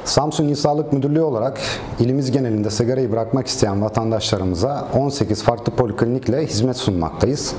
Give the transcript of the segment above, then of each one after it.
Samsun İl Sağlık Müdürlüğü olarak ilimiz genelinde sigarayı bırakmak isteyen vatandaşlarımıza 18 farklı poliklinikle hizmet sunmaktayız.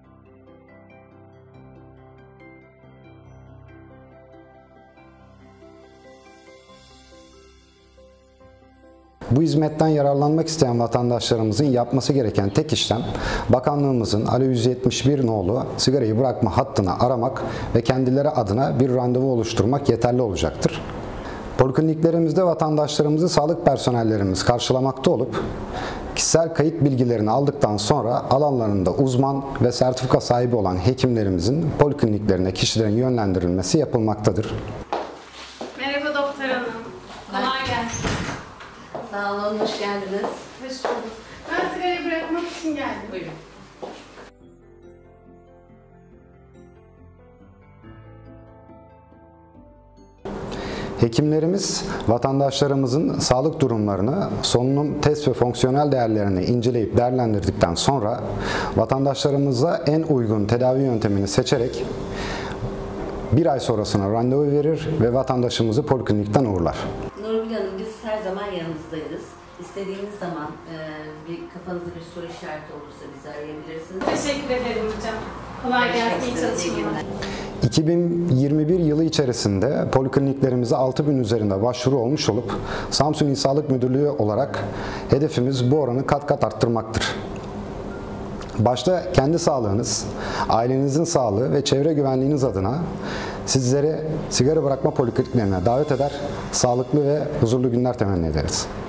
Bu hizmetten yararlanmak isteyen vatandaşlarımızın yapması gereken tek işlem, bakanlığımızın Alo 171 nolu sigarayı bırakma hattını aramak ve kendileri adına bir randevu oluşturmak yeterli olacaktır. Polikliniklerimizde vatandaşlarımızı sağlık personellerimiz karşılamakta olup, kişisel kayıt bilgilerini aldıktan sonra alanlarında uzman ve sertifika sahibi olan hekimlerimizin polikliniklerine kişilerin yönlendirilmesi yapılmaktadır. Merhaba doktor hanım. Kolay gelsin. Sağ olun, hoş geldiniz. Hoş bulduk. Ben sigarayı bırakmak için geldim. Buyurun. Hekimlerimiz vatandaşlarımızın sağlık durumlarını, solunum test ve fonksiyonel değerlerini inceleyip değerlendirdikten sonra vatandaşlarımıza en uygun tedavi yöntemini seçerek bir ay sonrasına randevu verir ve vatandaşımızı poliklinikten uğurlar. Nurgül Hanım, biz her zaman yanınızdayız. İstediğiniz zaman bir kafanızda bir soru işareti olursa bizi arayabilirsiniz. Teşekkür ederim hocam. Kolay gelsin, iyi çalışmalar. 2021 yılı içerisinde polikliniklerimize 6000 üzerinde başvuru olmuş olup Samsun İl Sağlık Müdürlüğü olarak hedefimiz bu oranı kat kat arttırmaktır. Başta kendi sağlığınız, ailenizin sağlığı ve çevre güvenliğiniz adına sizleri sigara bırakma polikliniklerine davet eder, sağlıklı ve huzurlu günler temenni ederiz.